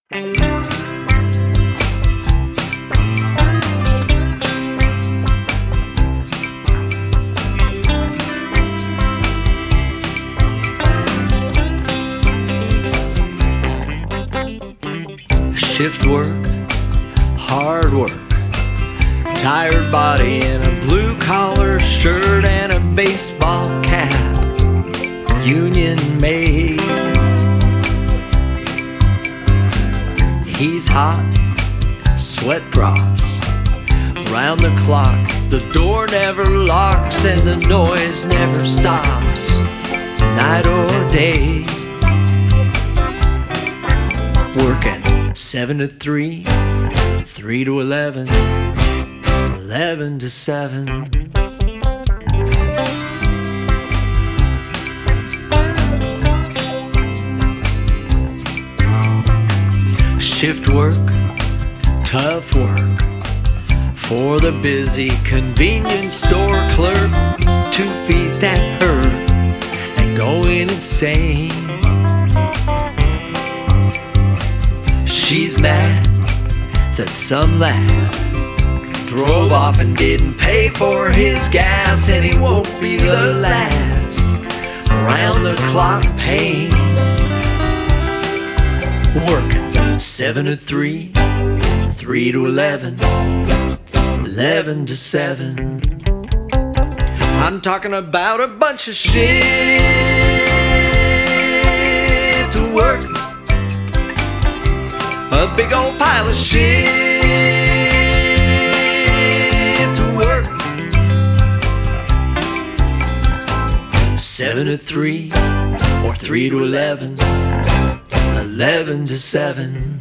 Shift work, hard work, tired body in a blue collar shirt and a baseball cap, union made. He's hot, sweat drops, round the clock, the door never locks and the noise never stops, night or day. Working 7 to 3, 3 to 11, 11 to 7. Shift work, tough work, for the busy convenience store clerk, 2 feet that hurt and going insane. She's mad that some lad drove off and didn't pay for his gas, and he won't be the last round the clock pain. Working 7 to 3, 3 to 11, 11 to 7. I'm talking about a bunch of shift work, a big old pile of shift work. 7 to 3, or 3 to 11, 11 to 7.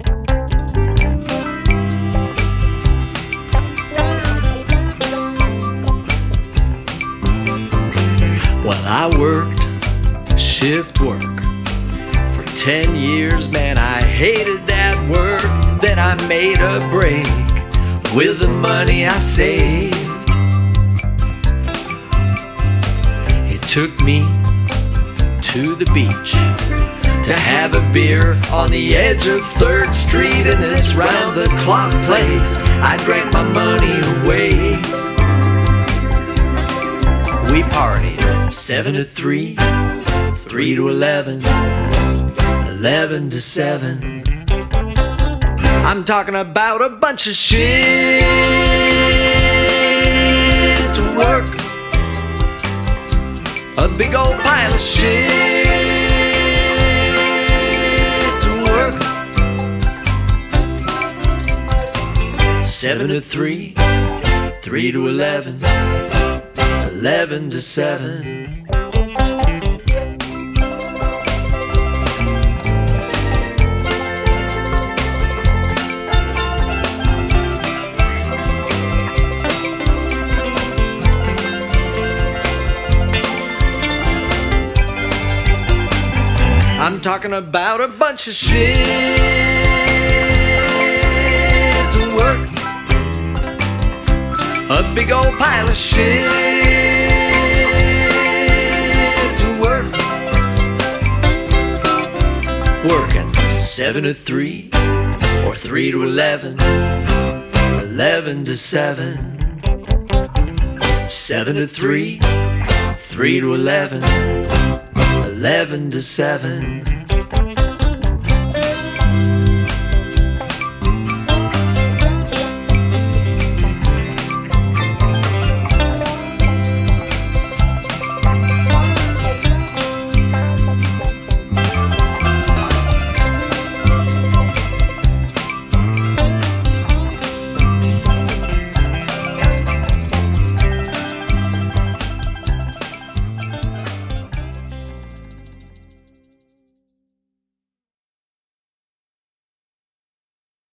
Well, I worked shift work for 10 years, man, I hated that work. Then I made a break with the money I saved. It took me to the beach to have a beer on the edge of 3rd Street in this round-the-clock place. I drank my money away. We partied 7 to 3, 3 to 11, 11 to 7. I'm talking about a bunch of shift work, a big old pile of shift work. 7 to 3, 3 to 11, 11 to 7. I'm talking about a bunch of shift work, a big old pile of shift work. Working 7 to 3, or 3 to 11, 11 to 7. 7 to 3, 3 to 11, 11 to 7.